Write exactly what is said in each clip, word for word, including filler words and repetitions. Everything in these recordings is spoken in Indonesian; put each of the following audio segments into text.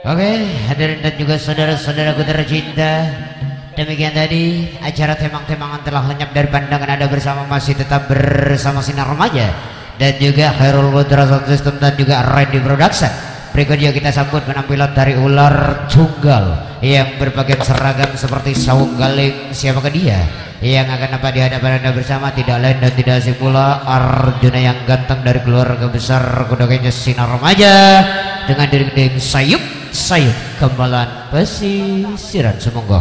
Oke, hadirin dan juga saudara-saudaraku tercinta, demikian tadi acara temang-temangan telah lenyap dari pandangan Anda bersama, masih tetap bersama Sinar Remaja dan juga Khairul Putra Sound System dan juga Randy Production. Berikutnya kita sambut penampilan dari ular tunggal yang berpakaian seragam seperti saung galing. Siapakah dia? Yang akan dapat di hadapan Anda bersama tidak lain dan tidak asing pula Arjuna yang ganteng dari keluarga besar kudanya Sinar Remaja dengan dinding sayup sayup kembalan pesisiran. Semoga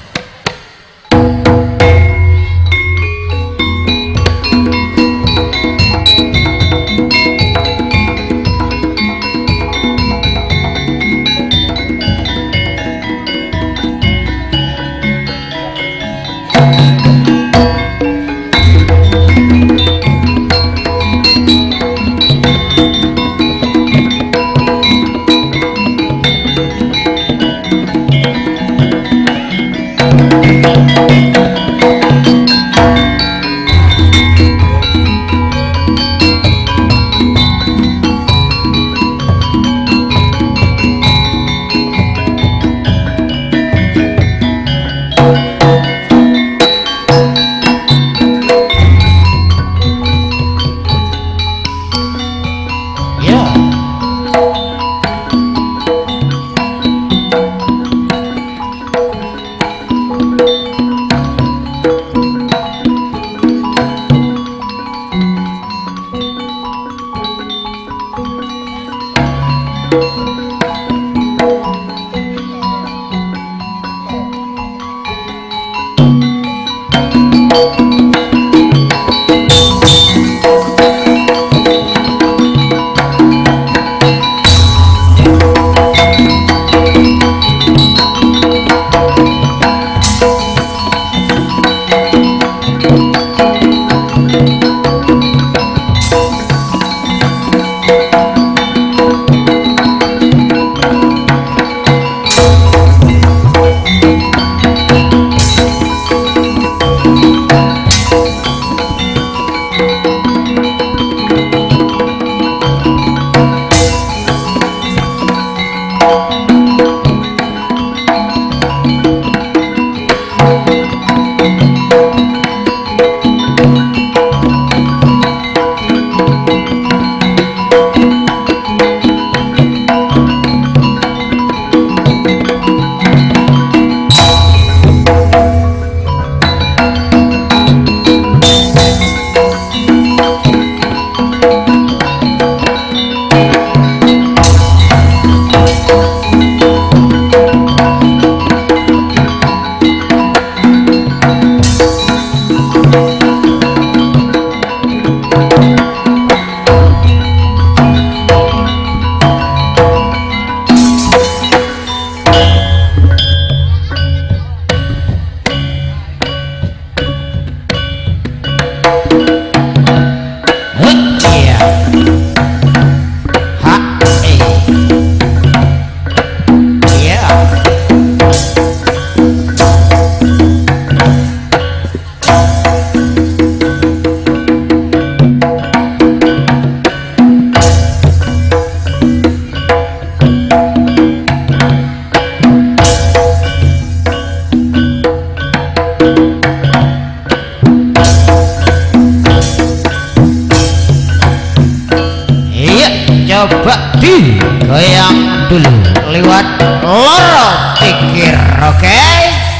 coba digoyang dulu lewat loro tikir. Oke okay?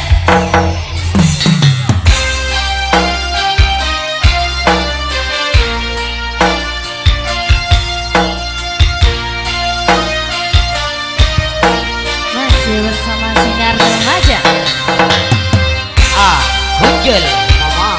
Masih bersama Sinar Remaja. Ah, Gunjul mama.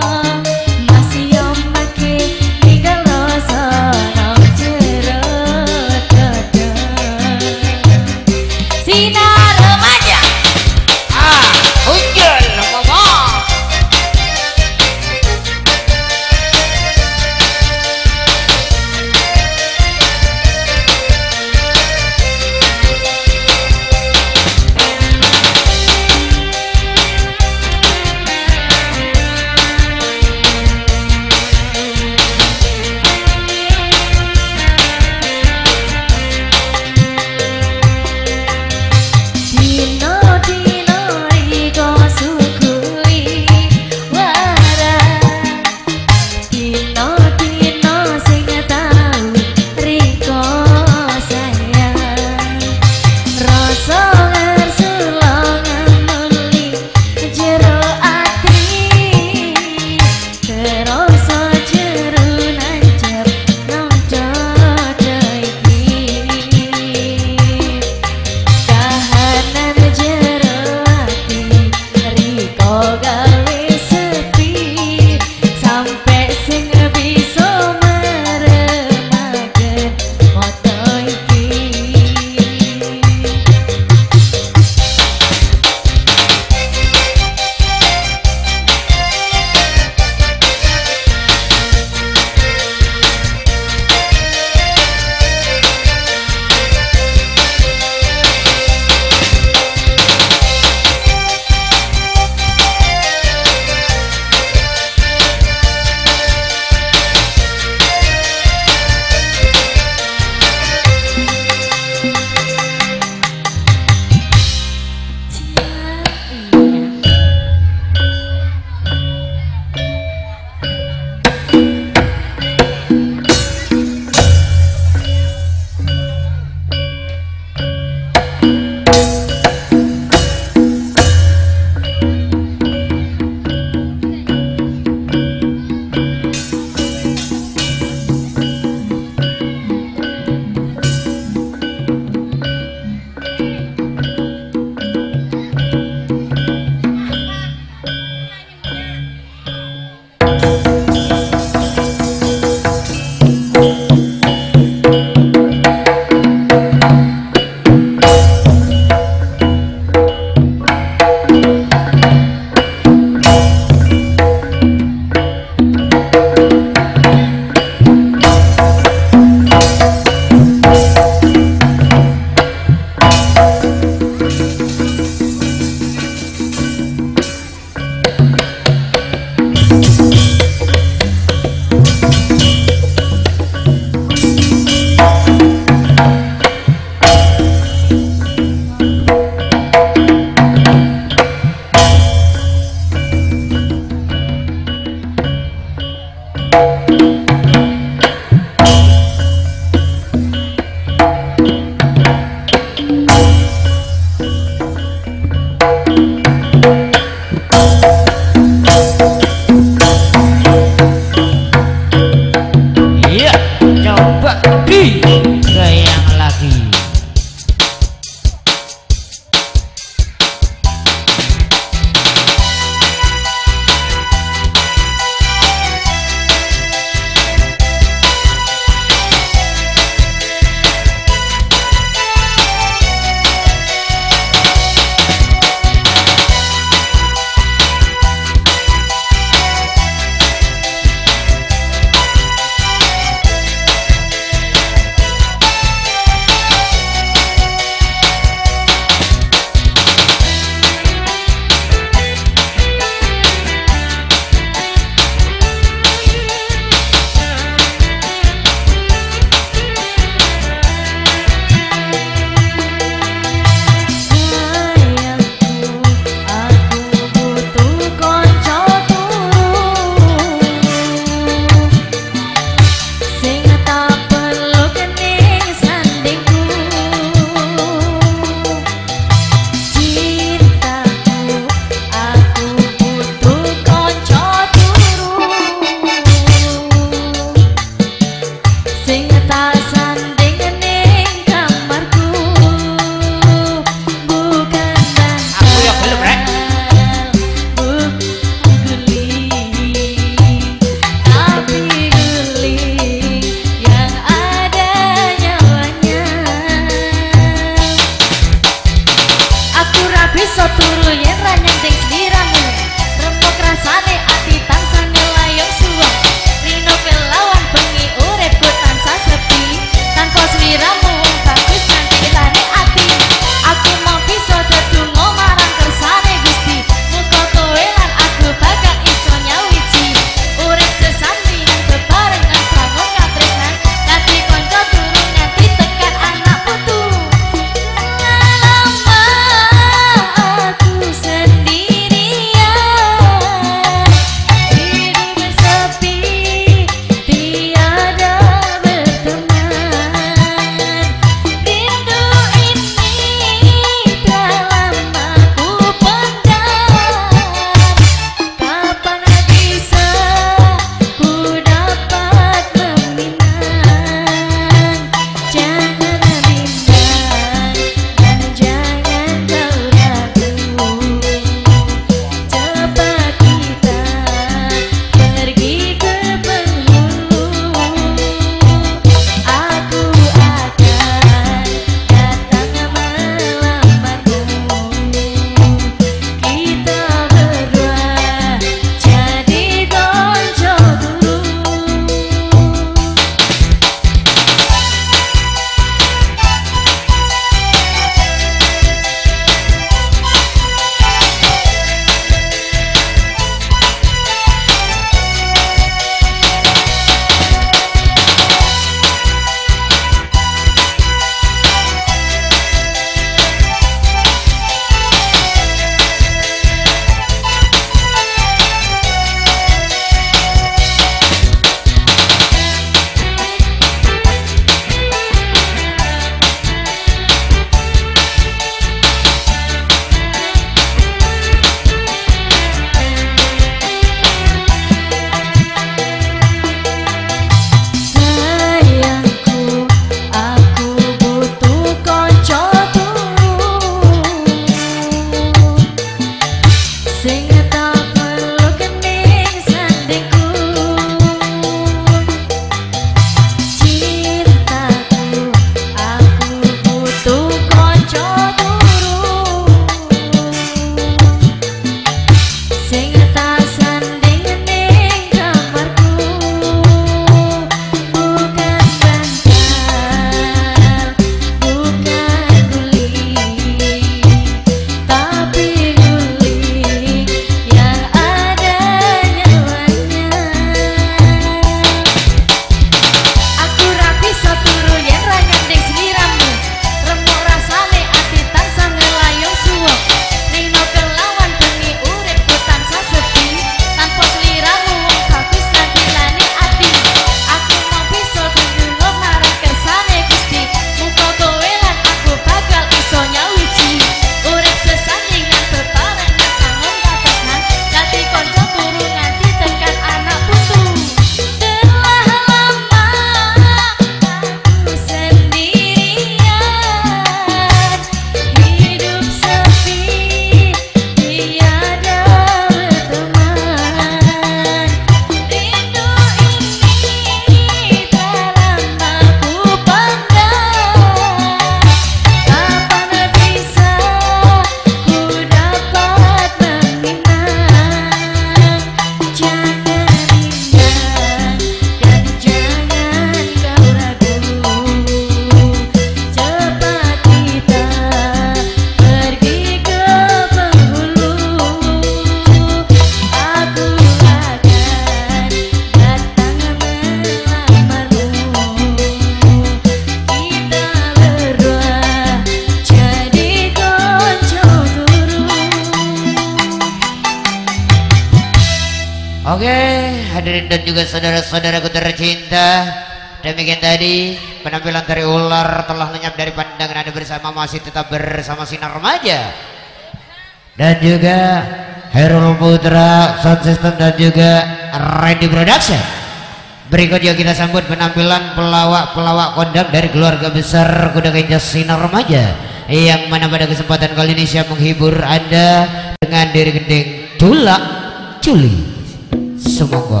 hadirin dan juga saudara-saudaraku tercinta, demikian tadi penampilan dari ular telah lenyap dari pandangan Anda bersama, masih tetap bersama Sinar Remaja dan juga Herul Putra Sound System dan juga Randy Production. Berikutnya kita sambut penampilan pelawak-pelawak kondang dari keluarga besar Kuda Kencang Sinar Remaja, yang mana pada kesempatan kali ini siap menghibur Anda dengan diri gending Culak Culi. Semoga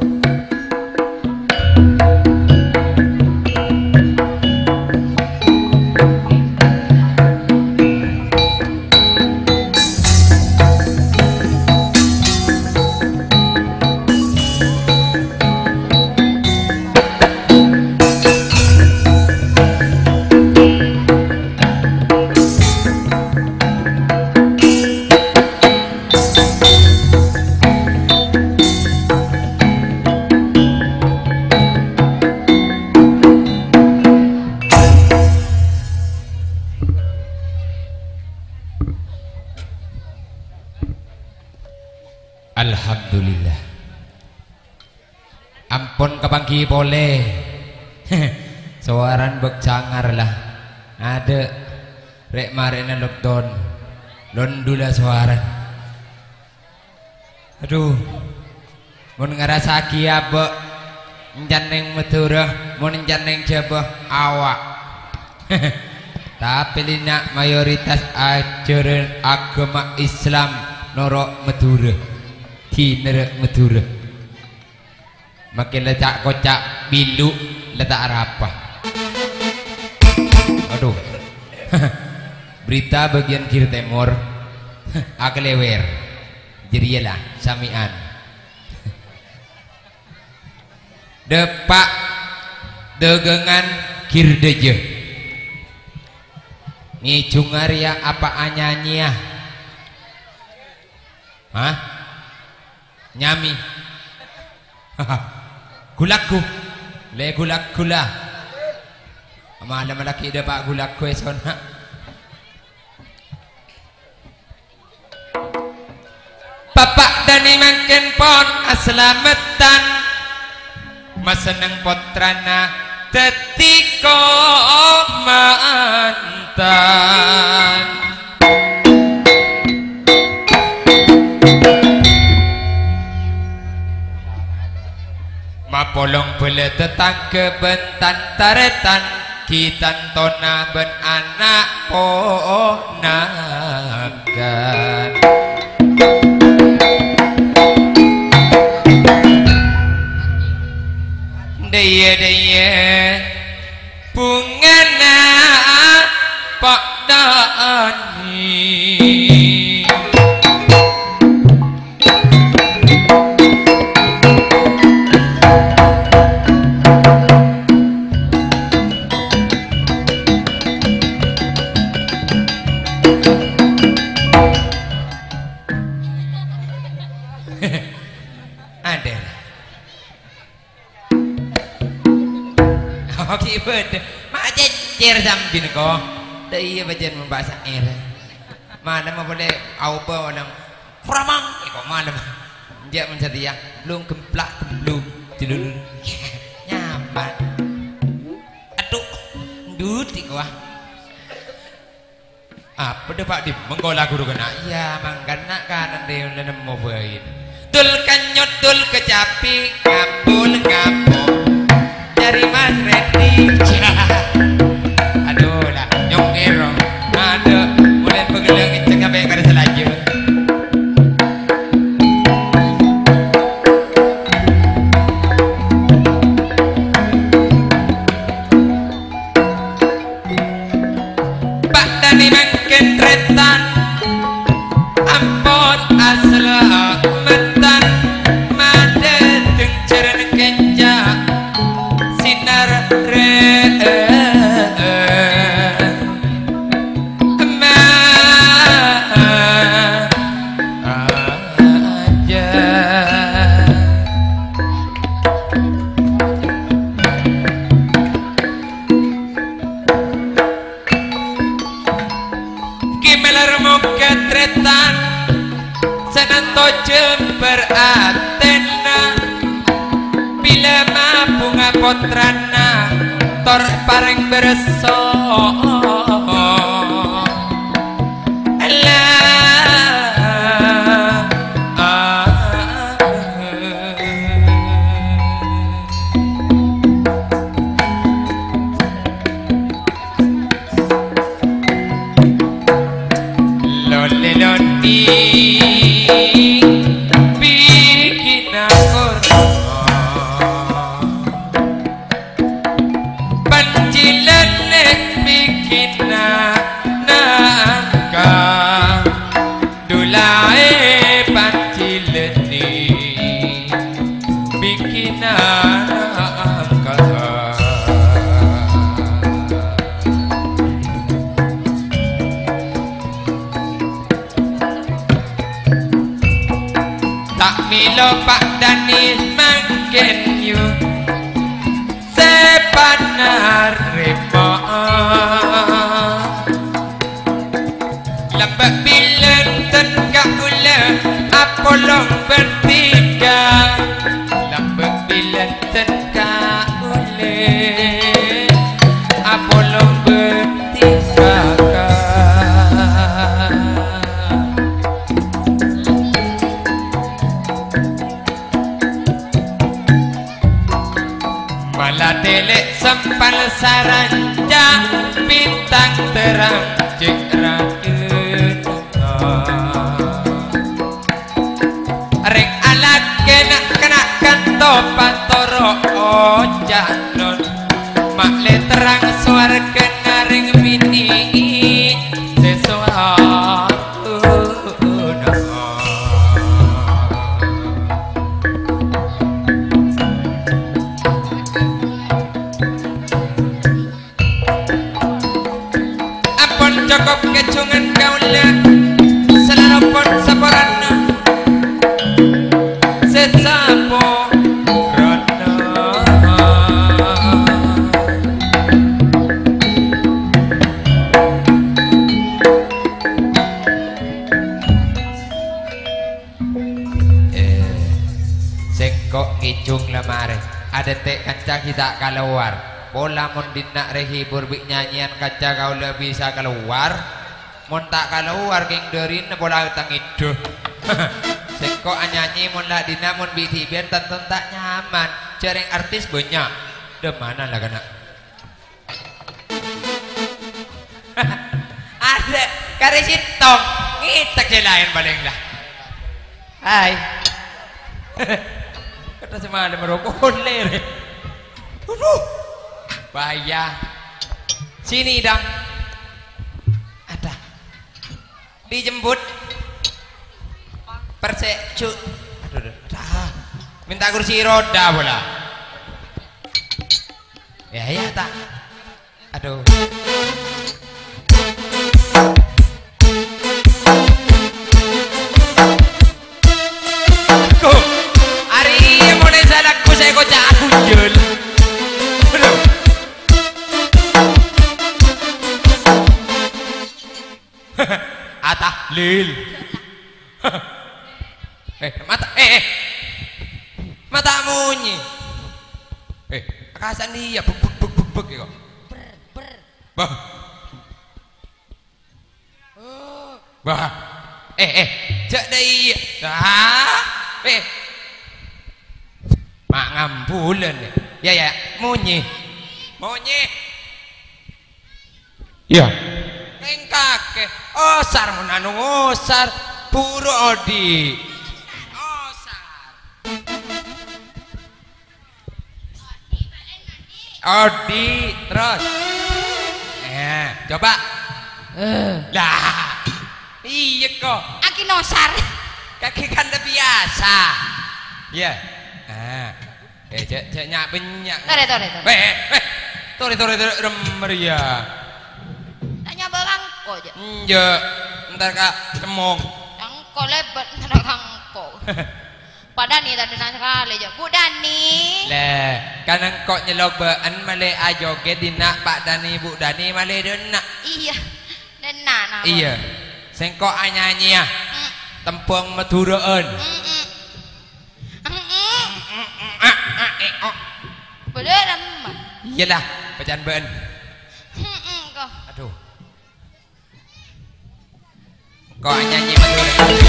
alhamdulillah. Ampun kepanggi boleh. Suaran bek cangar lah. Ada rek marena lockdown. Londula suaran. Aduh. Mun ngerasa kia bek njaneng meturah, mun njaneng jabah awak. Tapi lina mayoritas ajaran agama Islam norok Madura. Kinerek Madura. Makin letak kocak bilu letak rapah. Aduh. Berita bagian kiri timur akelewer. Jadi ialah samian. Depak dagangan kirdeje. Ni cungaria apa anyanya? Hah? Nyami. Gulaku. Le gulak gula. Malam laki dia pak gulak kue sona. Bapak dani makin pon aslametan. Maseneng potrana tetiko mantan. Mapolong bela tetangga bentan taretan kitan tona ben anak ponakan. Daya daya bungana pak dani. Ada. Oke beda. Mak jejer sambil kok. Dah iya bagian membahas air. Mana mau boleh apa orang kuramang? Kok mana? Dia mencari yang belum gemplak belum tidur nyaman. Aduh, duduk kok. Apa dah Pak Dim? Menggola guru kena. Iya, mangkana kanan dia udah mau bayin. Tul kanyot tul kecapi ngapul ngapul dari Mas Reddy. Aduh lah nyong ero. Aduh mulai pegelang ngecek apa yang kada selaju. Pak Dani makin tretan ampun asla metan made teng cereng putrana tor paring berso Pak Dani mangken yu sepanar repo lembek bilen ten kaula apolong bertiga lembek bilen ten kaula apolong bertiga telek sempal saranja bintang terang cek rakyat rek alat kena kena kanto pantoro ojanon makle terang suara kena ring mini sesuatu cukup kecungan kaula selarapun sabarana sesapo rana eh sengkok kicung lemare ada tek kancang kita keluar bola mun dina rehibur bik nyanyian kaca kau lebih bisa keluar mun tak keluar geng derin bola utang itu seko nyanyi mun lah dina mun bik tibian tentu tak nyaman cereng artis banyak de mana lah kena ada kare sitong ngitak jelain paling lah hai kata semalam merokok ler aduh bahaya sini dong ada dijemput persek cu aduh dah minta kursi roda bola ya ya tak aduh kok hari mulai salahku saya kocak aku jel atah lil eh mata eh eh mata munyi eh kasan dia buk buk buk buk buk kok ber ber bah bah eh eh cek dai ah eh mak ngambulan ya ya munyi munyi ya engkake osar menanu osar puro odi osar odi terus eh coba eh lah iya kok aki nosar kaki kan udah biasa ya ah eh cek cek nyak benyak tore tore tore eh eh tore tore tore meriah tanya bang kok aja iya ntar kak cemong yang kok lebat ntar kangkok Pak Dani tadi nanya kali aja Bu Dani le kan kok nyelok bean male ajoget dina Pak Dani Bu Dani male dena iya dena nah iya sengkok anyanyi ya mm. Tempung Maduraan mm -mm. mm -mm. mm -mm. ah ah eh oh bener Iyalah, bacaan ben. Heeh kok. Aduh. Kok nyanyi betul.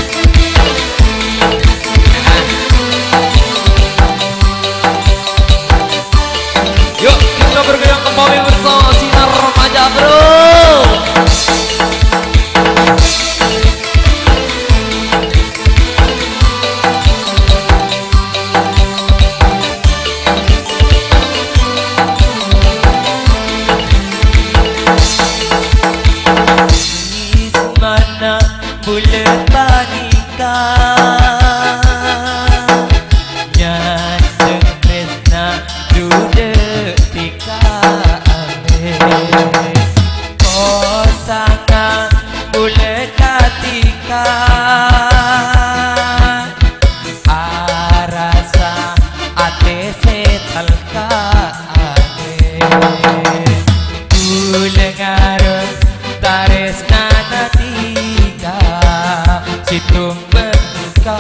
Yuk kita bergoyang kembali bersama Sinar Remaja bro. Bulan panikah Nyan sentresna duduk tika ame Kosangan bulan katika Arasa ate setal ka ame Bulan ngarep taresna natika Situng berbuka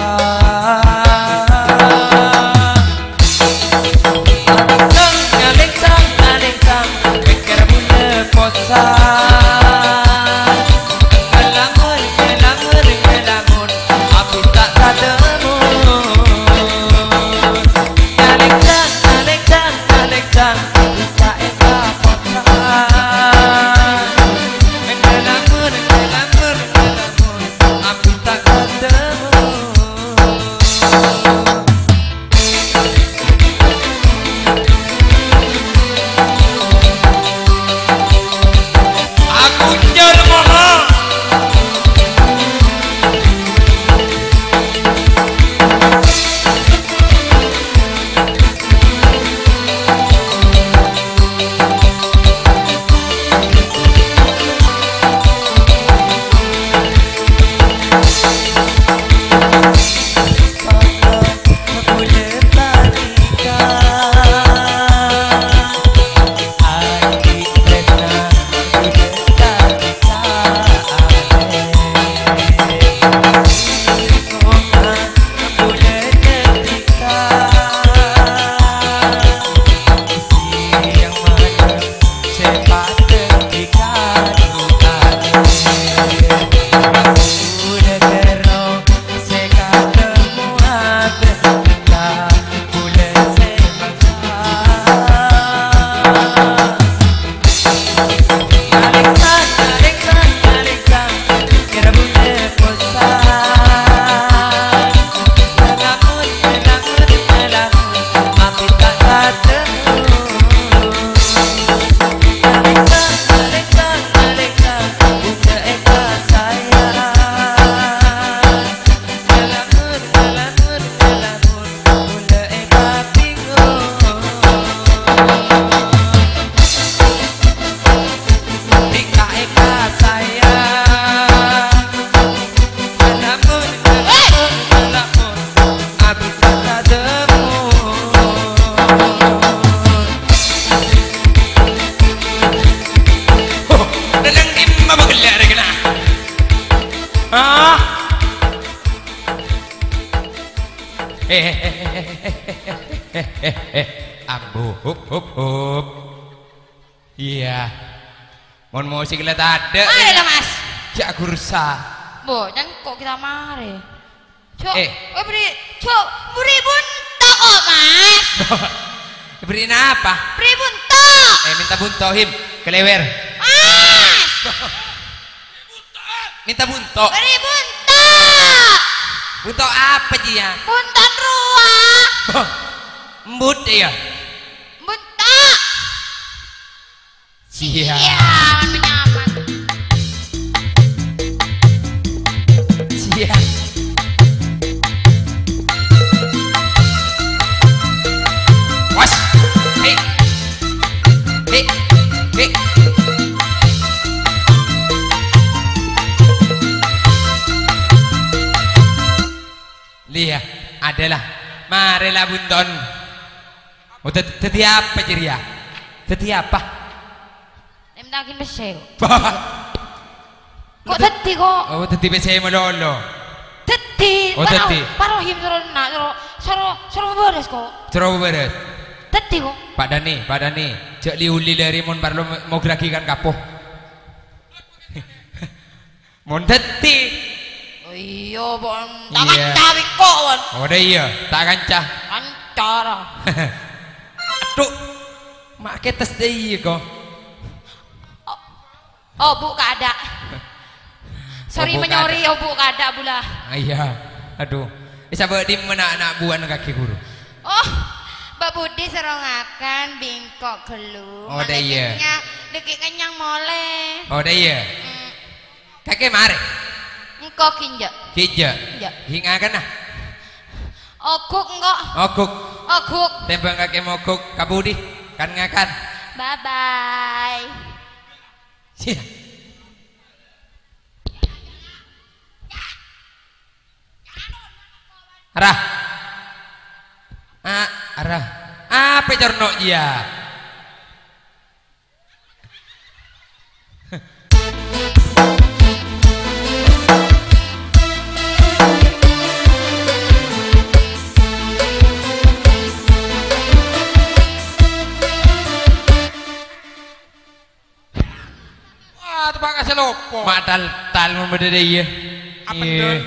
Sang ngaleng sang ngaleng sang Bekar mula kosan Ngelamun ngelamun ngelamun Aku tak ketemu Ngaleng sang ngaleng sang ngaleng sang Bisa eka kosan Ngelamun ngelamun ngelamun Aku tak ketemu Aku jar mama. Ambu hup hup hup. Iya. Mon musik lihat ada. Mari lah mas. Jak gursa. Bo, jangan kok kita mari. Cok, Eh. eh beri, cok, beri bunta kok mas. Beriin apa? Beri bunta. Eh minta bunto him kelewer. Mas. Minta bunto. Beri bunta. Bunto apa dia? Buntan ruah. Embut ya. Bunta. Sia. Iya, nyaman. Sia. Was. Hei. Hei. Hei. Lihat, adalah. Marilah bunton. Oh, tadi apa ceria? Tadi apa? Em daging beseo. Kok tadi kok? Oh, tadi beseo melolo. Tadi. Oh, tadi. Parohim suruh nak, suruh suruh suruh beres kok. Suruh beres. Tadi kok. Pak Dani, Pak Dani, Jak liuli dari mon parlo mau gerakikan kapoh. Mon deti. Oh iya, bon. Tak Iya. kancah wiko, bon. Oh dah iya, tak kancah. Kancah. Aduh. Mak ketes deh iya kok. Oh, Bu kada. Sorry Oh, Bu menyori, oh Bu kada pula. Ah, iya. Aduh. Bisa bawa di mana anak buan kaki guru. Oh, Mbak Budi serongakan bingkok gelu. Oh, dah iya. Deki kenyang mole. Oh dah iya. Hmm. Kakek mari. Engko kinjak. Kija. Kinjak. Hingakan nah. Oguk engko. Oguk. Oguk. Tembang kakek mogok kabudi. Kan ngakan. Bye bye. Sia. Arah. Ah, arah. Apa cerno dia? Wah, tebak kasih lopo. Matal tal membeda dia. Apa Iya. dong?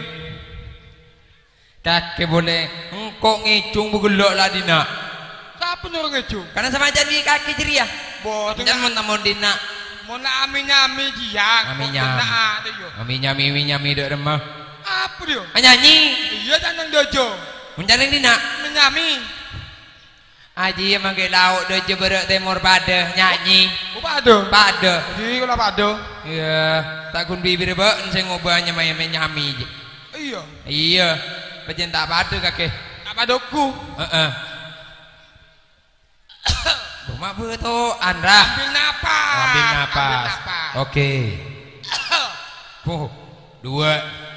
Kakek boleh engkau ngicung begelok lah dina. Siapa nyuruh ngejung? Karena sama jadi kaki ceria. Boh, Jangan mentah dina. mau nak ami nyami jiang. Ami Kok nyami. kena ada yo. Ami nyami ami nyami dek remah. Apa dia? Nyanyi. Iya jangan dojo. Mencari dina. Menyami. Aji emang ke lauk dojo berak timur pada nyanyi. Oh pado. Pada. Jadi kalau pado. Iya. Takun bibir bek saya ngobahnya main main nyami. Iya. Iya. Pajen tak pada kakek. Tak padoku. Heeh. Rumah betul Andra. Ambil napas. Ambil napas. Ambil napas. Oke. Oh, dua.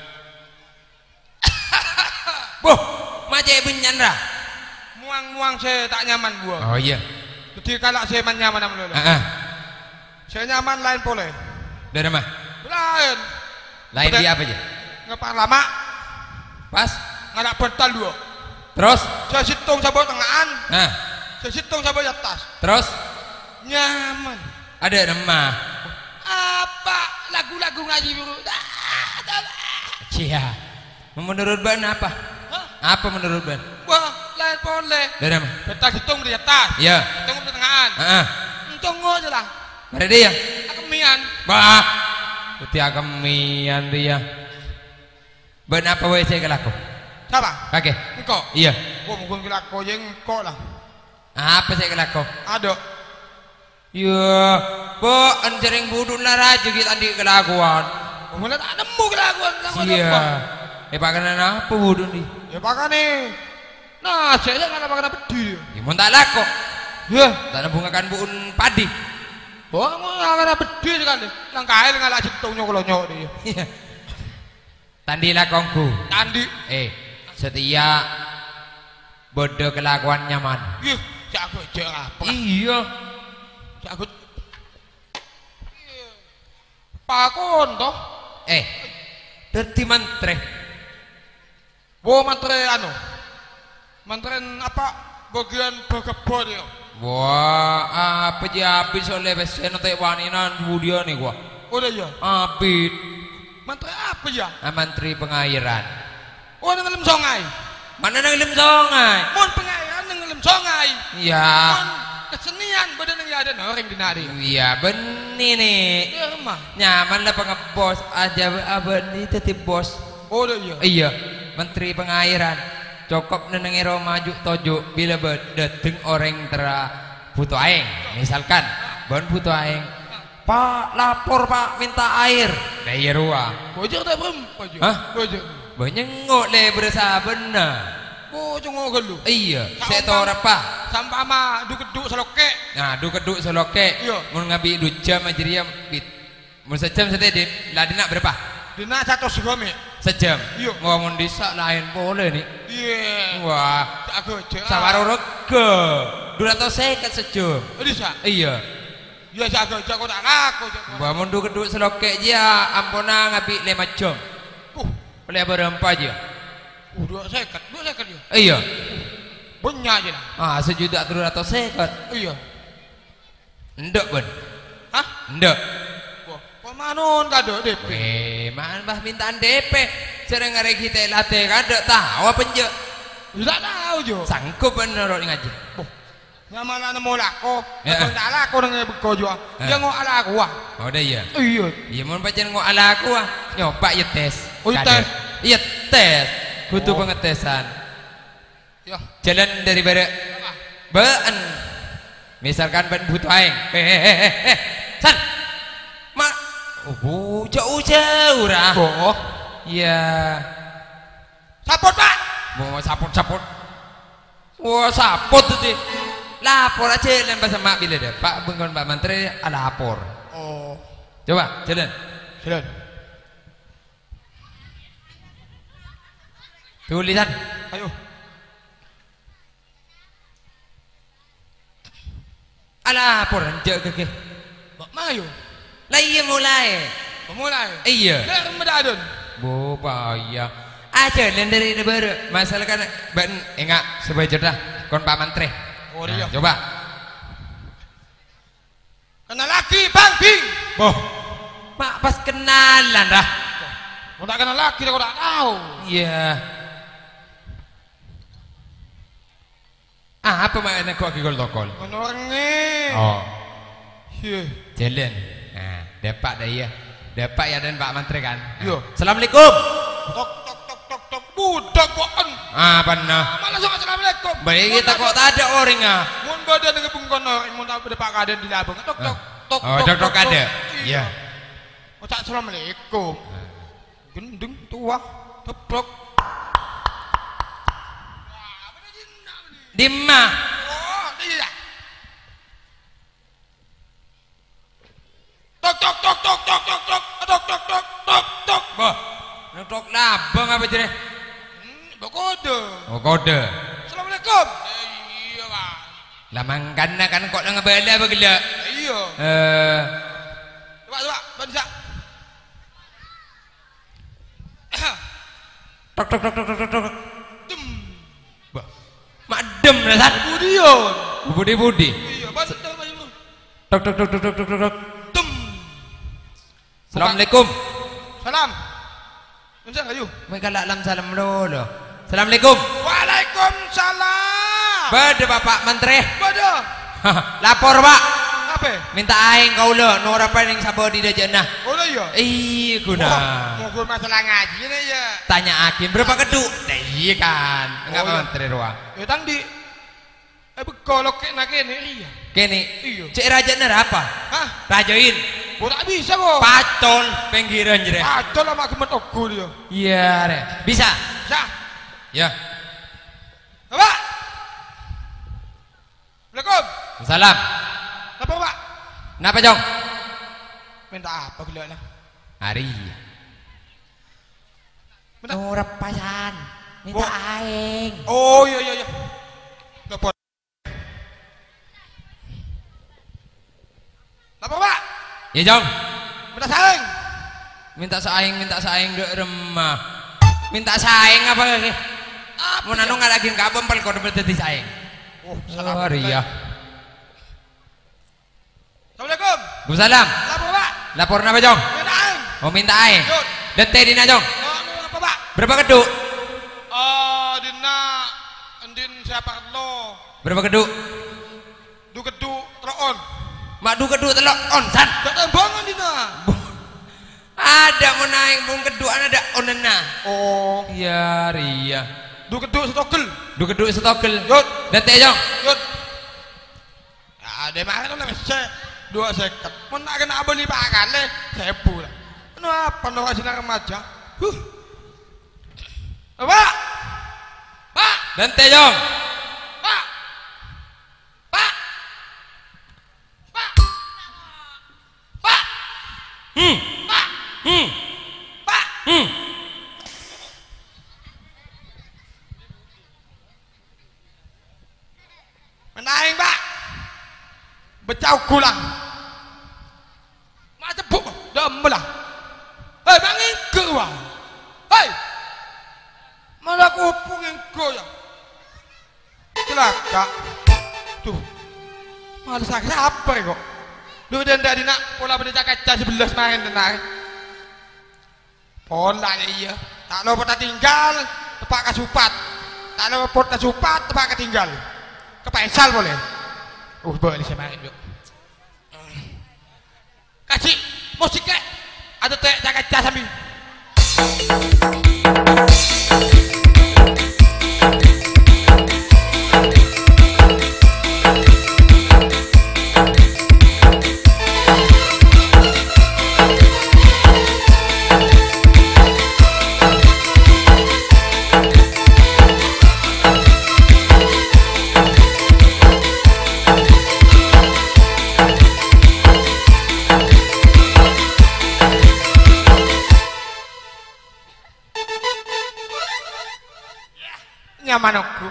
Boh, macam benyandra. Muang-muang saya tak nyaman gua. Oh iya. Jadi kalau saya man nyaman sama lolo. Heeh. Saya nyaman lain boleh. Dari mana? Lain. Lain Betul. dia apa aja? Ngepang lama. Pas. Ngadak bental dua. Terus? Saya situng sabot tengahan. Nah, Saya situng sabot atas. terus Nyaman. ada remah. Apa lagu-lagu ngaji buru? Cia. Menurut ban apa? Hah? Apa menurut ban? Wah, lain boleh. Dari mana? Bentar hitung di atas. Iya. Hitung di tengahan. Heeh. Hitung aja lah. Ada dia. Akemian. Bah. Ketia kemian dia. Ben apa wae saya kelaku? Siapa? Kakek. Engkau. Iya. Gua mungkin kira kau yang engkau lah. Apa saya kelaku? Ada. Ya, bo anjering budun lah raja kita di kelakuan. Gua mulai tak nemu kelakuan sama Iya. Eh pakanan apa budun di? Ya pakai nih. Nah, saya nggak pakai bedi. Ya mau tak laku. Ya. Tak nabungakan buun padi. Oh, nggak pakai bedi sekali. Langkai nggak lagi hitungnya kalau nyok dia. Iya. Tandilah kongku. Tandi. Eh, setia bodoh kelakuan nyaman. Iya. Jago jago apa? Iya. Jago. Pakon toh. Eh, derti mantre. Wo mantre anu. Mantren apa? Bagian berkebun ya. Wah, apa je habis oleh besen otak waninan budia nih gua. Udah ya. Habis. Mantre apa ya? Ah, Menteri Pengairan. Oh, nang lem songai. Mana nang lem songai? Mon pengairan nang lem songai. Iya. Mon kesenian badan yang ada orang di nari. Iya, benih nih. Ya remah. Nyaman lah pengebos aja abang ini tetep bos. Oh, udah ya. Iya, Menteri Pengairan. Cokop nenengero maju tojo bila dateng orang tera butuh aing. Misalkan, ban butuh aing. Pak, lapor pak, minta air. Nah iya ruang. Bojok tak bem? Bojok. Hah? Bojok. Banyak ngok le berasa benar. Bojok ngogel lu. Iya, Kau saya tahu bang- apa. Sampai ama duk-duk seloke. Nah, du keduk seloke. Iya. Mun ngabi du jam aja dia bit. Mun sejam saja di ladina berapa? Dina satu segome. Sejam. Iya. Ngomong desa lain boleh nih. Iya. Wah, Jago jago. sawaro rega. dua ratus seket sejam. Bisa. Iya. Ya jago jago tak ngaku jago. Bangun du keduk seloke dia ampuna ngabi lima jam. Uh, Boleh berempat aja. uh dua seket, dua seket ya. Iya. Banyak aja lah. Ah, sejuta dua ratus seket. Iya. Nduk, Bun. Hah? Nduk. Wah, pemanon kado D P. Eh, man bah mintaan D P. Sering hari kita latih kado tahu apa nje? Tidak tahu jo. Sanggup bener ngaji. Boh. Yang mana nemu lako? Ya. Atau tak lako dengan beko jo. Dia ngok ala aku ah. Oh, dah iya. Iya. Iya mun pancen ngok ala aku ah. Nyoba ya tes. Oh, iya, Kado. tes. Iya tes. Kudu Oh. pengetesan. Ya. Jalan dari bare been. Misalkan ben butuh aing. Eh eh eh eh. eh. San. Ma oh, jauh-jauh rah. Boh. Iya. Sapot pak. Mau sapot-sapot. Wah, sapot tuh deh. Lapor aja lempar sama bila deh. Pak Bengkon Pak Menteri lapor. Oh. Coba jalan. Jalan. Tulisan. Ayo. Lapor anjak ke. Bak mayo. Lah iya mulai. Pemulai. Iya. Dia medadun. Bo bahaya. Aja dari baru. Masalah kan ben enggak sebagai dah kon Pak Menteri. Oh Nah, iya. coba. Kenal lagi bang Bing. Boh. Mak pas kenalan dah. Kau tak kenal lagi, kau tak tahu. Iya. Ah, apa maknanya kok gigol tokol? Menornya. Oh, Iya. jalan. Nah, dapat dah iya. Dapat ya dan Pak Menteri kan. Nah. Iya. Assalamualaikum. Tok tok tok tok tok. Budak boen. Ah, benar. Malah sama assalamualaikum. Baik kita kok tak ada orang ah. Mun badan dengan bungkon orang, mun tak ada pak kaden di labang. Tok tok tok. Oh, tok tok ada. Iya. Oh tak assalamualaikum. Gendeng tua. Teplok. Dimma. Oh, iya. Tok tok tok tok tok tok tok tok tok tok tok tok. Boh. Tok labang apa jadi? Hmm, berkode. Oh, kode. Assalamualaikum. Iya kan. Lah mangkana kan kok nang bala begila. Iya. Eh, Coba coba, bisa. tok tok tok tok tok tok. Dem. Bah. Madem lah san. Budion. Budi budi. Iya, bantu bantu. Tok tok tok tok tok tok tok. Dem. Assalamualaikum. Salam. Bisa ayo. Mereka lam salam dulu. Assalamualaikum. Waalaikumsalam. Bade Bapak Menteri. Bada. Lapor Pak. Apa? Minta aing kau lo. Nora paling sabo di dajana. Oh iya. Iya guna. Mau gue masalah ngaji nih ya. Tanya Akin berapa keduk? Nah, iya kan. Enggak Oh, iya. Menteri ruang. Ya tadi. Eh bekolok kayak nak ini iya. Kini. Iya. Cek raja ner apa? Hah? Rajoin. Gue tak bisa kok. Pacol penggiran jere. Pacol sama gemet ogo dia. Iya re. Bisa. Bisa. Ya. Apa? Assalamualaikum. Salam. Apa Pak? Kenapa Jong? Minta apa gila lah? Hari. Minta. Nora pasan. Minta Oh. aing. Oh iya iya iya. Dapat. Apa Pak? Ya Jong. Minta saing. Minta saing, minta saing dek remah. Minta saing apa lagi? Mau nanu nggak lagi nggak bempel kau dapat jadi saing. Oh, salam. Sorry ya. Assalamualaikum. Waalaikumsalam. Apa Pak? Lapor apa Jong? Minta aing. Mau minta aing. Yuk. Dete dina Jong. Oh, ini apa Pak? Berapa keduk? Oh, Dina Endin siapa lo? Berapa keduk? Du kedu troon. Mak du keduk telok on san. Gak tembangan Dina. Ada mau naik bung keduk ada onena. Oh, Iya ria. du kedu stokel. Du keduk stokel. Yuk, Dete Jong. yuk. Ada mana tuh nih? Se dua seket. Mau nak kena beli pakan le, sebu lah. Kenapa nih kasih nak remaja? Huh. Pak, Pak, Dete Jong. Pak, Pak, Pak, Pak, Hmm. Pak, Hmm. Pak. Hmm. Menaing Pak. Becau gulang. Macam buk, demelah. Hei, bangin ke wah. Hei, mana kupungin ke ya? Celaka. Tuh, malah sakit apa kok? Lu dan dari nak pola benda kaca sebelah semarin tenar. Pola ya iya. Tak lupa tak tinggal tepak kasupat. Tak lupa tak kasupat tepak ketinggal. Kepaisal boleh. Uh boleh semarin yuk. Kasih musik kek. Ada teh kaca sambil. Nyaman aku.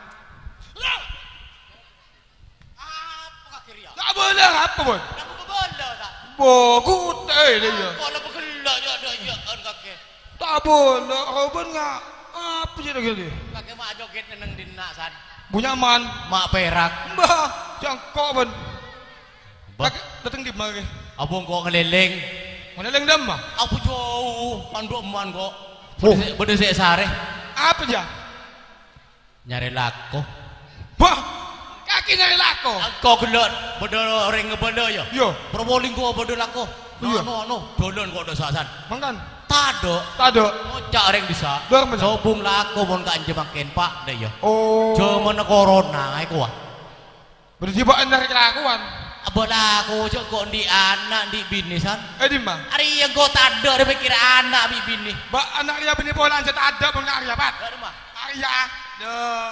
Apa kiri ya? Tak boleh apa pun. Tak boleh tak. Bogut eh dia. Kalau bergelak je ada ya kan kaki. Tak boleh. Kau benar. Apa je dah gini? Kaki mak joget neneng dina san. Bunyaman. Mak perak. Mbah, jangkok pun. Kaki datang di mana? Abang kau ngeleleng. Ngeleleng dem mah? Aku jauh. Panduk man kok. Bede saya sare. Apa je? Nyari lako. Wah, kaki nyari lako. Kau gelak, bodoh orang ngebenda ya. Yo. Probolinggo bodoh lako. No, no, no. Dolan kau dosa san. Mangkan. Tado. Tado. Ngocak orang bisa. Sobung lako pun kan jemakin pak deh ya. Oh. Cuma corona, aku ah. Berarti bawa nyari kelakuan. Abah lako cok kok di anak di bini san. Eh di mana? Hari yang kau tado, dia pikir anak di bini. Ba anak dia bini pola aja tado pun nggak apa. Dari mana? Ayah. Duh.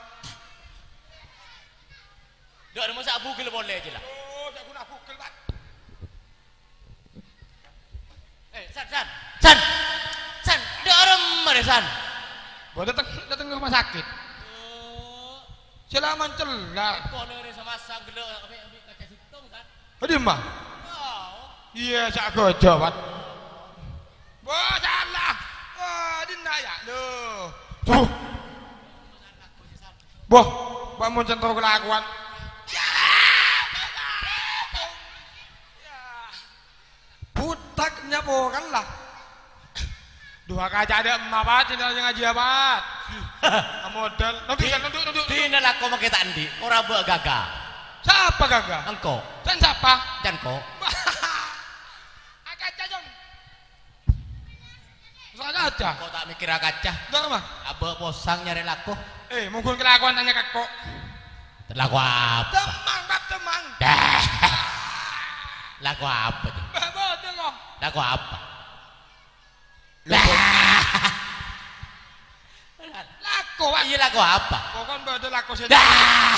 Duh, ada masa bugil boleh aja lah. Oh, tak guna bugil, Pak. Eh, San, San. San. San, dah remah deh, San. Boleh datang datang ke rumah sakit. Oh. Selaman celar. Kau dengerin sama sang gelak ambil ambil kaca situng, San. Oh, di mana? Oh. Iya, sak gojo, Pak. Wah, salah. Wah, dinda ya. Loh. Tuh. Boh, bangun centro kelakuan. Ya, putaknya bukan lah. Dua kaca ada emak apa? Tidak ada ngaji apa? Modal. Nuduk, nuduk, nuduk. Tidak lah kau pakai tandi. Orang buat gagah. Siapa gagah? Engkau. Dan siapa? Dan kau. Kaca jong. Kaca. Kau tak mikir kaca? Tidak mah. Abah posang nyari laku. Eh, mungkin kelakuan tanya kakak. Laku apa? Temang, bab temang. Dah. Laku apa tu? Betul kok. Laku apa? Laku. Laku apa? Iya laku apa? Bukan betul laku saja. Dah.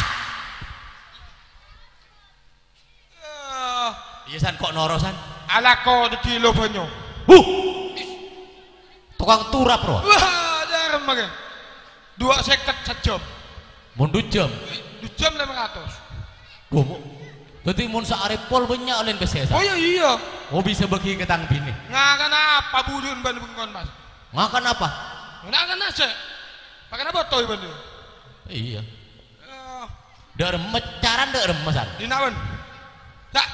Iya san kok norosan? Alako di kilo banyak. Huh. Tukang turap bro. Wah, jarang makan. Dua seket sejam. Mundu jam. Dua jam lima ratus. Gomo. Jadi mun saarepol banyak lain besesa. Oh iya iya. Oh bisa bagi ketang bini. Ngakan apa budun ban bengkon mas? Ngakan apa? Ngakan nasi. Pakai apa toy bandu? Iya. Dak remet caran dak remesan. Dinawan. Tak.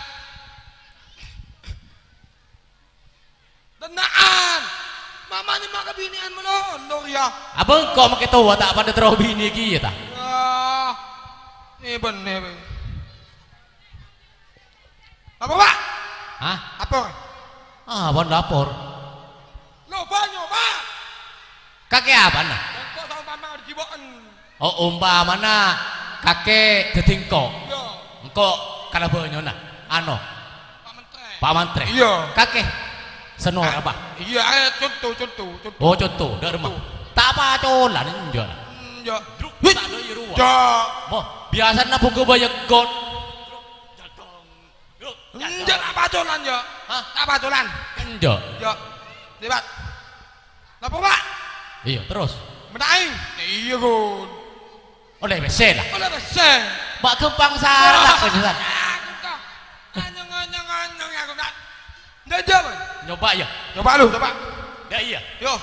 Tenaan. Mamanya mak kebinian melondor ya. Abang kok make tawa tak pada terus bini iki ya ta? Ah. Ini bener. Apa, Pak? Hah? Lapor. Ah, abang lapor. Lo banyak, Pak. Kakek apa nah? Kok sama mama dijiboken. Oh, umpamana kakek detingko. Iya. Engko kana banyak nah. Ano? Pak Menteri. Pak Menteri. Iya. Kakek senor apa? Iya, ayo contoh, contoh, contoh. Oh, contoh, dak remah. Tak apa colan njo. Njo. Tak ada iru. Jo. Mo, biasana buku banyak gon. Njo apa colan yo? Hah? Apa colan? Njo. Yo. Libat. Napa, Pak? Iya, terus. Menaing. Iya, Gon. Oleh besen lah. Oleh besen. Mbak Kempang salah penjelasan. Anyong anyong anyong aku nak. Ndak jawab. Nyoba ya. Coba lu, coba. Ya iya. Yo.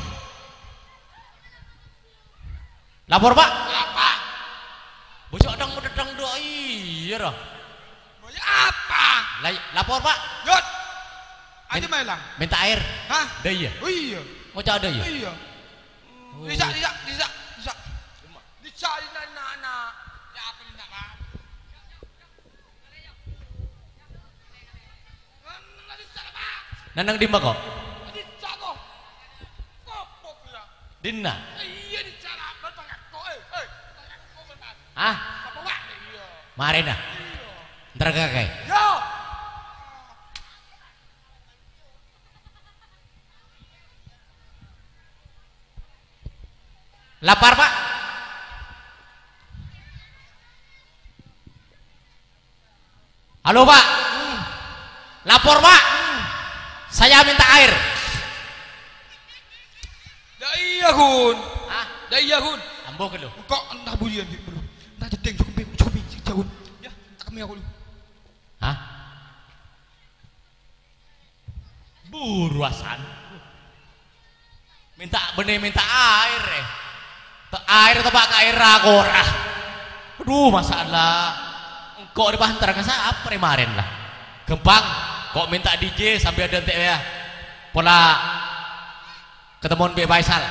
Lapor, Pak. Apa? Bocok dang mededang do iya dah. Bocok apa? lapor Pak. Yot. Aja main lang. Minta air. Hah? Dah iya. Oh iya. Mau cak ada ya? Iya. Bisa, bisa, bisa, bisa. Bisa ini anak-anak. Ya apa ni nak Pak? Nanang di kok? Di kok. Kopok ya. Dinna. Iya di cara berpakat kok. Eh, eh. Ah? Apa Pak? Iya. Mari dah. Ntar kakek. Yo. Lapar Pak. Halo Pak. Lapor Pak. Saya minta air. Dah iya Gun. Ah, Dah iya Gun. ambo ke lu. Kok entah bulian di belum. Entah jedeng cukup cukup cukup. Ya, kami aku lu. Hah? Buruasan. Minta benih minta air eh. Te air tebak ke air ragora. Aduh masalah. Engkau dipantar ke apa kemarin lah. Gempang. Kok minta D J sampai ada ente ya. Pola ketemuan B Faisal.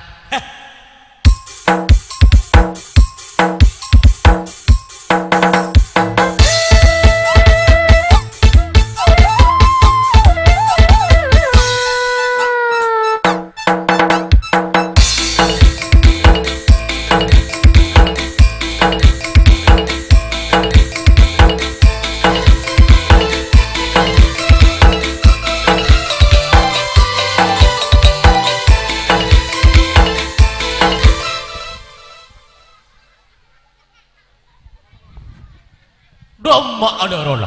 Doma ada rola.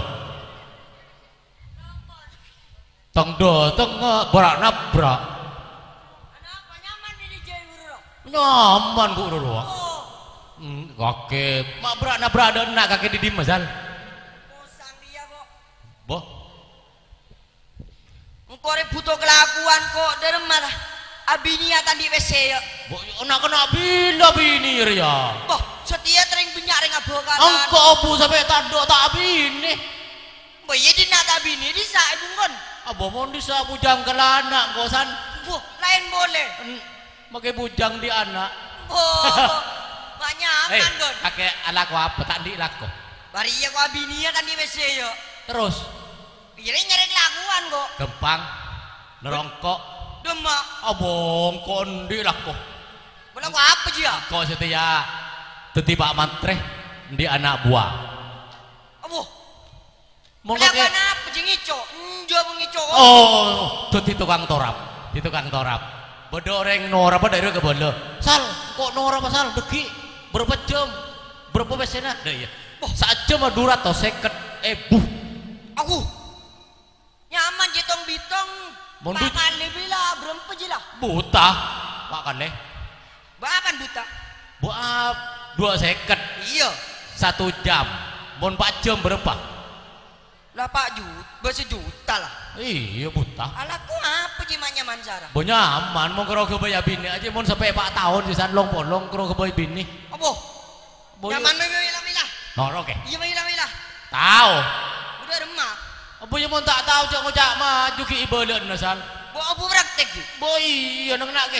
Tang do tang berak nabrak. Kenapa nyaman nih di Jaya Guru? Nyaman ku dulu. Hmm, kakek mak berak nabrak ada nak kakek di dim masal. Musang dia kok. Boh. Engkau re butuh kelakuan kok derem malah. Abinia tadi W C ya. Boh, nak kena bila bini ya. Boh, setia tering benyak ring abokan. Engkau bu sampai tado tak bini. Boh, iya di nak tak bini di sa ibu kon. Abo mau disa bujang ke anak kosan. Boh, lain boleh. Pakai bujang di anak. Boh, banyak Hei, kan kon. kakek alak apa tak di lako. Bari iya kok abinia tadi W C ya. Terus Kira nyari kelakuan kok. gempang nerongkok. Demak. Abong kondi lako. Bola kok apa dia? Kau setia tetiba mantreh di anak buah. Aboh. Mau Kelakuan kakek. apa jeung ico? Njo mengico. Oh, tuh di tukang torap, di tukang torap. Bedoreng norap apa dari ke bola. Sal, kok norap apa sal? Deki berapa jam? Berapa besena? Dah iya. Saat jam dua ratus seket. Eh buh. Aku. Nyaman jitong bitong. Mundur. Makan lebih lah, berempat je lah. Buta, makan deh. Bahkan buta. Buat dua seket Iya. satu jam. Mau empat jam berapa? Lah pak juta, bersejuta lah. Iya buta. Alaku apa je mak nyaman Sarah? Bo nyaman mau kero ke bayar bini aja mau sampai empat tahun di sana long polong kero ke bayar bini. Apa? Bo Nyaman lagi lah milah. norok eh. Iya milah milah. Tahu. Udah remak. Apa yang mau tak tahu cak ngocak maju ke ibadah nasal. Bo abu praktek je. Boy, iya nang nak ke.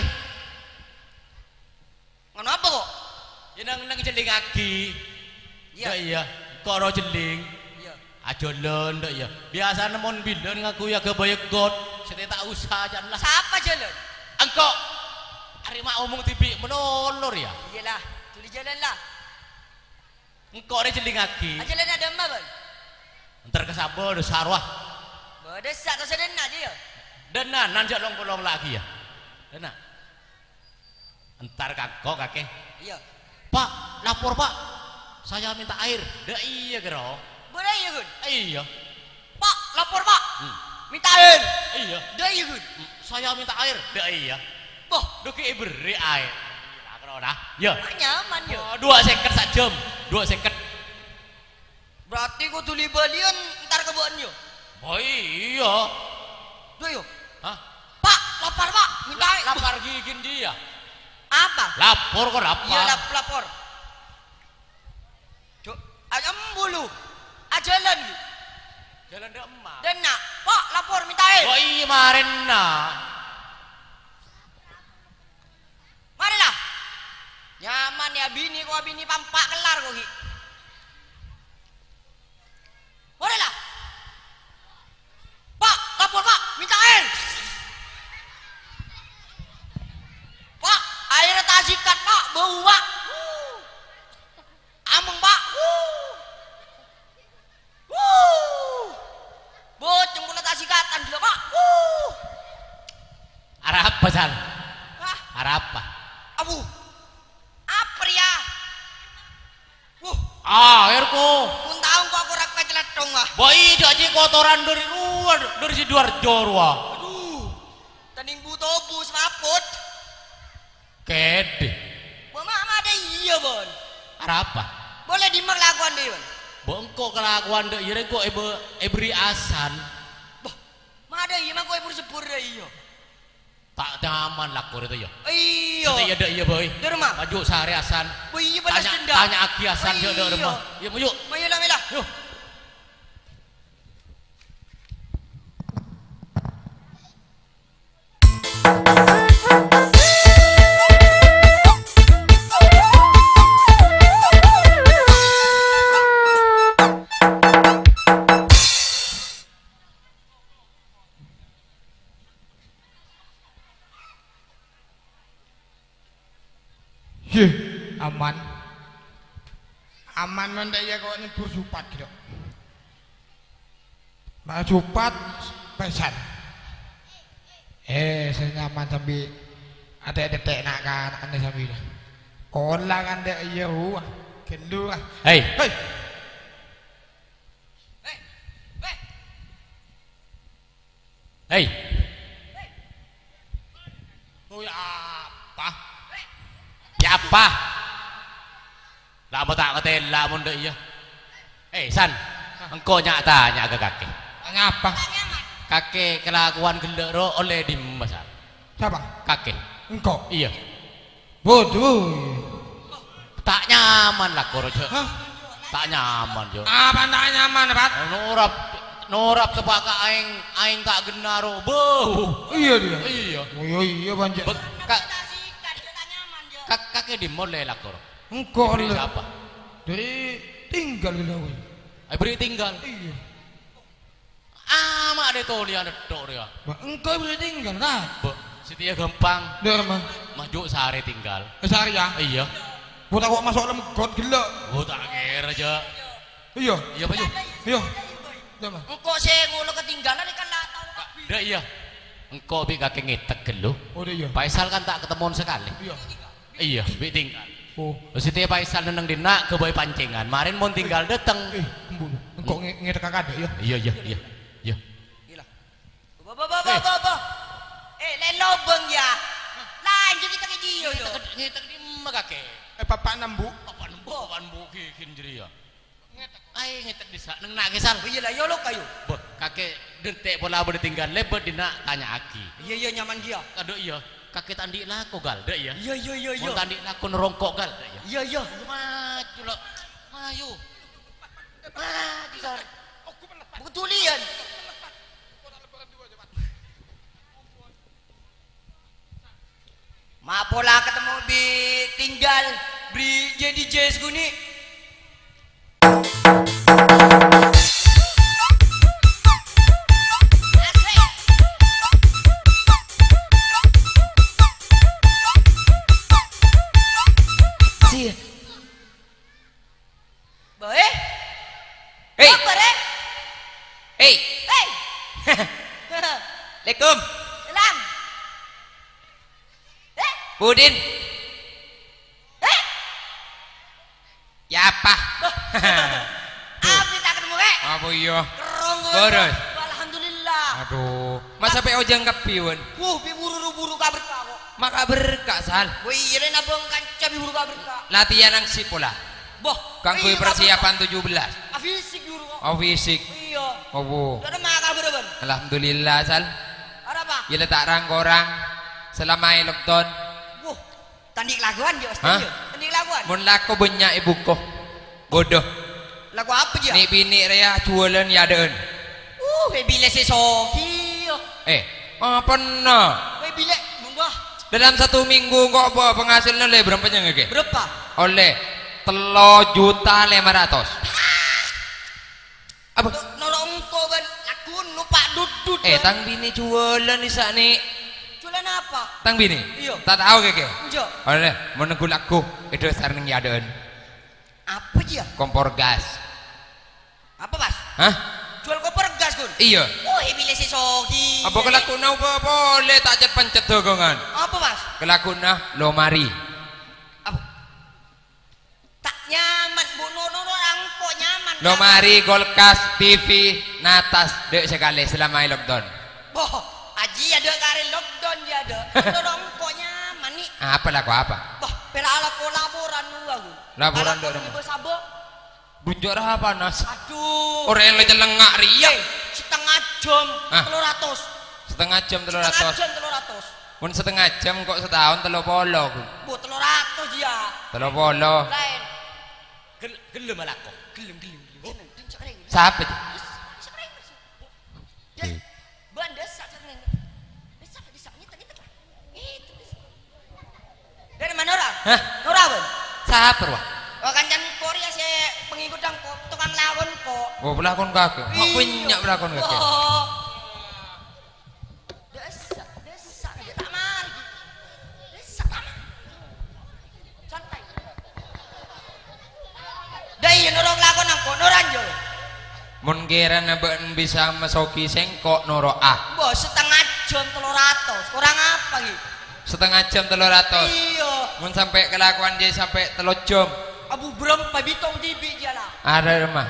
Kenapa kok? Ya nang nang jeling kaki. Iya. Ya iya, koro jeling. Iya. Ajolen dak ya. Biasa nemon bilen ngaku ya ke bayar god. Saya tak usah jan lah. Siapa jalan? Engkau hari mak omong tibi menolor ya. Iyalah, tuli jalan lah. Engkau ada jeling kaki. Jalan ada emak bang. Ntar ke sabo ada sarwah. Berdesak atau sedena dia. Dena nanjak long polong lagi ya. Dena. Entar kakok kakek. Iya. Pak, lapor pak. Saya minta air. Dah iya kero. Boleh ya Gun? Iya. Pak, lapor pak. Hmm. Minta air. Iya. Dah ya Gun? Hmm, saya minta air. Dah iya. Boh, Duki beri air. Nah, kero dah. Ya. mak nyaman ya. Oh, dua seket sak jam. Dua seket. Berarti kau tuli balian ntar kebun yo. Oh iya. Duh yo. Hah? Pak, lapar pak. Minta air. Lapar gigin dia. Apa? Lapor kok lapar. Iya lap lapor. Cuk, ayam bulu. Ajalan. Jalan Demak. Denak. Pak, lapor minta air. Oh iya kemarin nak. Marilah. Nyaman ya bini kok bini pampak kelar kok. Marilah. Pak, lapor Pak, minta air. Pak, air tak sikat Pak, bau Pak. Ameng Pak. Boceng pula tak sikatan dulu Pak. Arah apa Sal? Hah? Arah apa? Abu. Apa ya? Wuh, Ah, airku. pun tahu kok aku rak peceletong ah. Boy jadi kotoran dari luar, dari Sidoarjo ruah. Aduh. Tening butobus maput. Kede. Bo mama ada iya, Bon. Arah apa? Boleh dimak lakuan deh, Bon. Bongko kelakuan dek ire kok ebe ebri asan. Boh, mah ada iya mah kowe pur sepur deh iya. Tak nyaman lakur itu ya. Iya. Kita iya dek iya boy. Di rumah. Maju sehari asan. Bo iya balas Tanya dendam. tanya aki asan Oh, dia dek iya. rumah. Iya maju. Mayolah, melah. Yuk. Ye, aman. Aman mendak ya kok ini bersupat gitu. Mbak supat pesan. Eh, saya nyaman sambil ada detek nak kan ane sambil. Kola kan dek iya huah. Kendu ah. Hei, Hei, Eh. Eh. hei. oh ya apa? Ya apa? Lama tak ngetel lamun dek iya. Eh, San. Engkau nyak tanya ke kakek. Tanya apa? Kakek kelakuan gendero oleh dimbasar. Siapa? Kakek. Engkau. Iya. Bodoh. Tak nyaman lah korojo. Hah? Tak nyaman jo. Apa tak nyaman, Pak? Norap norap tebaka aing aing tak genaro. Beuh. Iya dia. Iya. Oh iya iya banjir. Be- Kak Tak sikat dia tak nyaman jo. kak kakek di mall lah koro. Engkau Dari lah. siapa? Dari tinggal di lawan. Ai beri tinggal. Iya. Ama de toli ane tok dia. Mbak, engkau boleh tinggal kan? Be, setia gampang. Dari mana? Maju sehari tinggal. Besar ya. Iya. Buat aku masuk dalam got gila. Oh tak kira aja. Iya. Iya Pak Jo. Iya. Dari mana? Engkau saya ngulo ketinggalan kan lah tahu Pak. Dah iya. Engkau bi kakek ngetek gelo. Oh dia iya. Faisal kan tak ketemu sekali. Iya. Iya, bi tinggal. Oh. Setia Faisal neneng dina ke boy pancingan. Marin mau tinggal dateng. Eh, kembulu. Engkau nge ngetek kakak ya. Iya iya iya. Iya. Gila. Ba ba ba ba ba ba. Eh, lelo beng ya. Lanjut kita ke jiyo yo. Ngetek di emak kakek. Eh papa nambu. Papan bu, papan bu kikin jadi ya. Ngetek, ay ngetek di sana. Neng nak kesal. Iya lah, yo lo kayu. Boh, kakek dentek pola boleh tinggal lebet dina tanya aki. Iya iya nyaman dia. Kado iya. Kakek tandi lah kok gal, dek ya. Iya iya iya iya. Mau tandi lah kok nerongkok gal, dek ya. Iya iya. Maju lo, maju. Maju sar. Betulian. Ma pola ketemu di tinggal beri jadi jazz guni. Sih. Bae. Hei. Apa re? Hei. Hei. Assalamualaikum. Selang. Eh? Budin. Eh? Ya apa? Apa tak ketemu re? Apa iya? Kerong gue. Beres. Alhamdulillah. Aduh, masa pe ojang kapiun. Wuh, bi buru-buru kabar kau. Maka berkah sal. Wih, ini nabung kanca bi buru kabar kau. Latihan ang sipola. Boh, Kang kui persiapan tujuh belas. Ah, fisik buru kau. Oh fisik. Iya. Oh bu. Ada maka berapa? Alhamdulillah sal. Ada apa? Gila tak rang korang selama lockdown. Wuh, tandik laguan dia Hah? pasti. Tandik laguan. Mun lako banyak ibu ko. Bodoh. Lagu apa dia? Ni bini raya jualan ya deun. Uh, we bile sesoki. Eh, apa nah? We bile munggah. Dalam satu minggu kok apa penghasilan oleh berapa nya nggak? Berapa? Oleh telo juta lima ratus. Apa? Nolong engko ben aku lupa dudut. Eh, tang bini jualan di sana. Jualan apa? Tang bini? Iya. Tak tahu keke. Iya. Oleh menegul aku itu sarning yaden. Apa dia? Kompor gas. Apa, Mas? Hah? Jual koper gas, Gun. Iya. Oh, bile sesoki. Apa kelakuna apa boleh tak cet pencet dogongan. Apa, Mas? Kelakuna lomari. Apa? Tak nyaman, Bu Nono orang kok nyaman. Lomari, kulkas, T V, natas dek sekali selama lockdown. Boh, aji ada kare lockdown dia ada. Orang kok nyaman nih. Apa laku apa? Boh, perala kolaboran lu aku. Laporan dok Ibu sabo. Bunjor apa nas? Aduh. Orang yang lengak riak. Eh, setengah jam Ah. telur ratus. Setengah jam telur Setengah ratus. jam telur ratus. Pun setengah jam kok setahun telur polo. Bu telur ratus dia. Telur polo. Lain. Gel gelem malah kok. Gelem gelem. gelem. Siapa? Ya, banda sak sakring. Desa desa nyita nyita. Itu. Dari mana orang? Hah? Nora, Bun. Siapa wah? Oh, kancan Korea si pengikut dang kok tukang lawan kok. Oh pelakon kakek. Mak punya pelakon kakek. Oh. Desa, desa dia tak mari. Desa tak mari. Santai. Dai norong lakon nang kok noranjo. Mun kira naben bisa masoki sengkok noro ah. Bos setengah jam telur ratus. Kurang apa gitu? Setengah jam telur ratus. Iya. Mun sampai kelakuan dia sampai telur jam. Abu berempat bitong di dia lah. Ada rumah.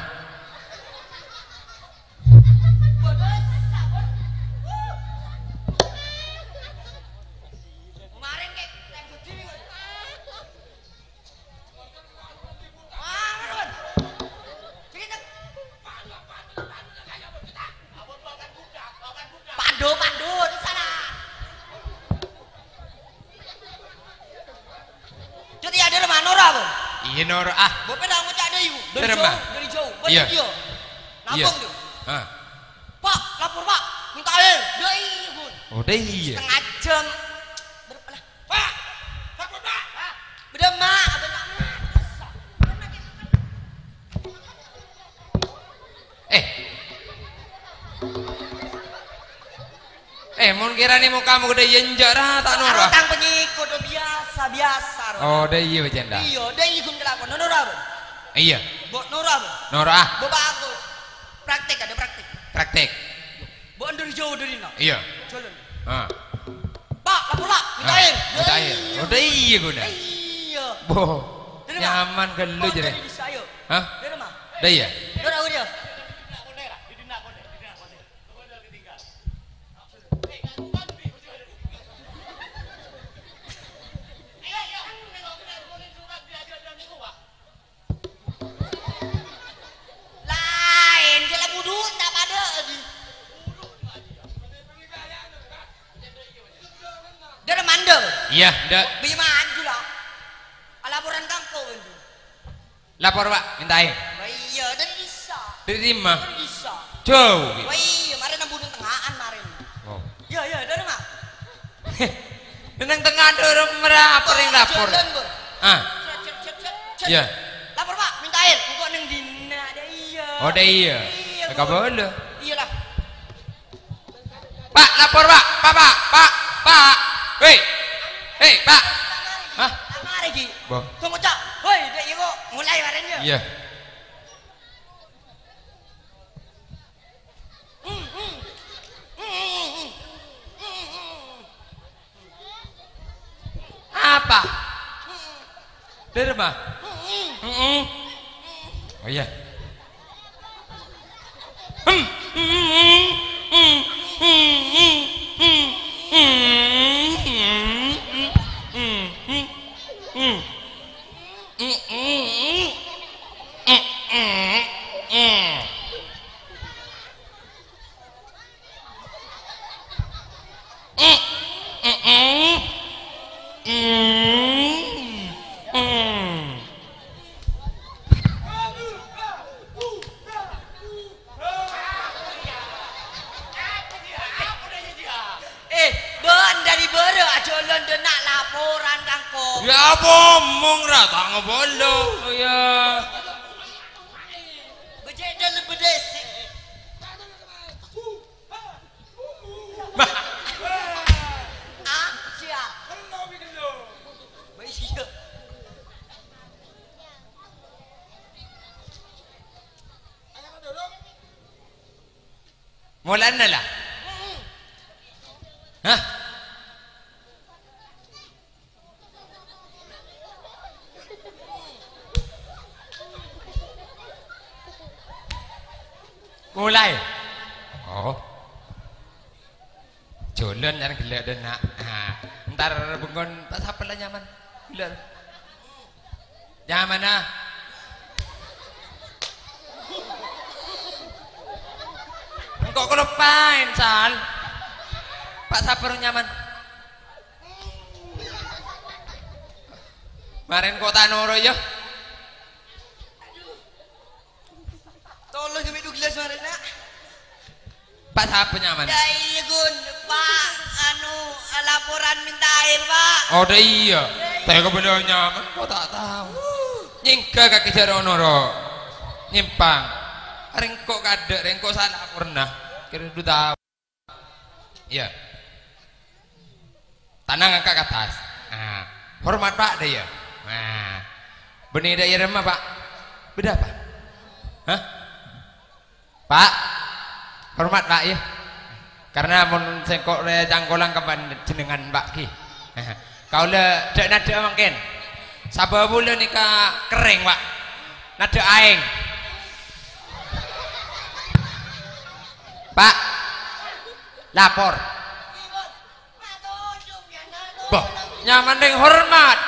Kemarin kayak tembok diri. Pado, pado di sana. Jadi ada rumah Nora, Bang. Iya noro ah. Bapak dah ngucap ada ibu. Dari Dari jauh, mana? dari jauh. Iya. Balik dia. Iya. Lampung dia. Ah. Pak, lapor Pak. Minta air. Dia iya, Bun. Oh deh iya. Setengah jam. Berapa lah? Pak. Lapor Pak. Beda mak, beda mak. Eh. Eh, mun kira nih mau kamu gede yenjara tak noro. Tang pengikut udah biasa, biasa. Ron. Oh deh iya bercanda. Iya, dia ikut kelakon. Nora, Bun. Iya. Bok Nora, Bun. Noro ah. Bok bagus. Praktek ada praktek. Praktek. Bok dari jauh dari nak. Iya. Jalan. Ah. Pak, lapor Pak. Minta Ah, air. minta air. Oh deh iya guna. Iya. Boh. Dari mana? Nyaman ke lu jadi. Dari desa, ayo. Hah? Dari mana? Deh iya. Nora, udah. Lain, jelas budu tak pada. Dari mandel. Iya, dah. Bima maju lah. Laporan kampung itu. Lapor Pak, minta air. Wah iya, dari desa. Diterima. Dari desa. Jauh. gitu. Wah iya, kemarin nang bunuh tengahan kemarin. Oh. Iya iya, dari mana? Nang tengah dorong merapor yang lapor. Jalan, Bun. Ah. Cet, cet, cet, cet, cet. Iya. Lapor Pak, minta air. Engkau neng dina ada iya. Oh deh iya. Iya, Enggak Bun. boleh. Iyalah. Pak, lapor Pak. Pak, Pak, Pak, Pak. Hei. Hei, Pak. Hah? Mari Ki. Boh. Tunggu cak. Woi, dek iya kok mulai kemarin ya. Iya. Hmm, hmm. Hmm, hmm, hmm. Hmm, hmm. Apa? Dari rumah? Hmm, hmm. Mm-mm. Oh iya. Hmm. Hmm. Hmm. Hmm. Hmm. Hmm. Hmm. Ya bomong ra tak ngobolo. Oh ya. Bejeda le bedes. Ah, sia. Hello bigelo. Baisiyo. Mulan na lah. Hah? Mulai. Oh. Julen yang gelek dan nak. Ah, ntar bengon tak sapalah nyaman. Gelek. Nyaman ah. Engkau kelupain Sal. Pak Sabar nyaman. Kemarin kok tanuro ya. Tolong jemi du gelas mari nak. Pak Sabar nyaman. Ya iya Gun, Pak anu laporan minta air, Pak. Oh dah iya. Tega bener nyaman kok tak tahu. Nyingga kaki jarono ro. Nyimpang. Rengkok kadek, rengkok salah pernah. Kira du tahu. Iya. Tanang angkat ke atas. Nah, hormat Pak deh ya. Nah, benih daerah remah Pak. Beda apa? Hah? Pak, hormat Pak ya. Karena mun sengkok le jangkolang kapan jenengan Pak ki. Kau le dak nada mungkin. Sabar bulan nika kering Pak. Nada aing. Pak, lapor. Bah, nyaman deng hormat.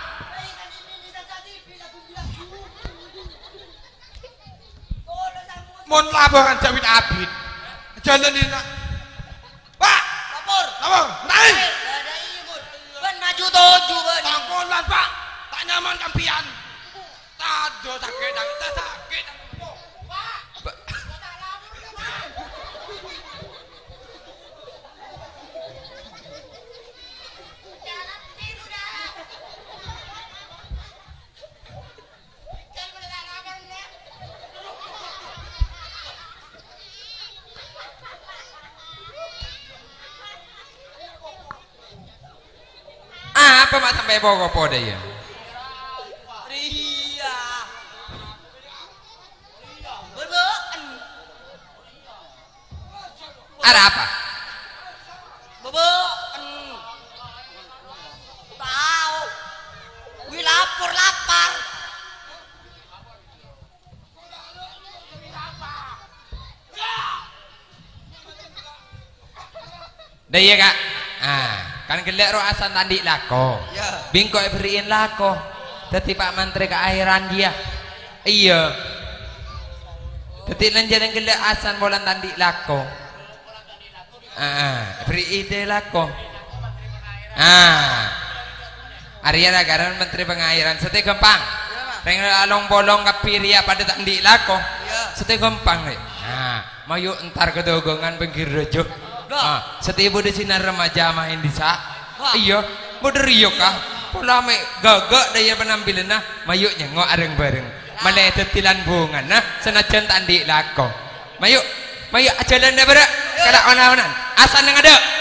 Mon laporan Jawid Abid. Jalan ini nak. Pak, Lapor. lapor. Naik. Ada iya Gun. Ben maju tuju ben. Tangkolan Pak. Tak nyaman kampian. Tado sakit, tak sakit. Pak. Ah, apa mak sampai bawa apa dah ya? Ria. Bebeken. Ada apa? Bebeken. Tahu. Wi lapor lapar. Dah iya kak. Ah, kan gelek roh asan tadi lako. Ya. Bingko beriin lako. Tadi Pak Menteri keairan dia. Iya. Tadi lanjut gelek asan bolan tadi lako. Ah, beri ide lako. Ah. Arya Nagaran Menteri Pengairan sete gampang. Reng along bolong kapiria pada tak ndik lako. Sete gampang nih. Nah, mayu entar kedogongan pinggir rejo. Ah, setiap di sinar remaja main di sa. Iya, bodoh iyo kah? Pola me gagak daya penampilan nah, mayu nyengok areng bareng. Malay tetilan bungan nah, senajan tandi lako. Mayu, mayu ajalan dah berak. Kada onan-onan. Asan yang ada.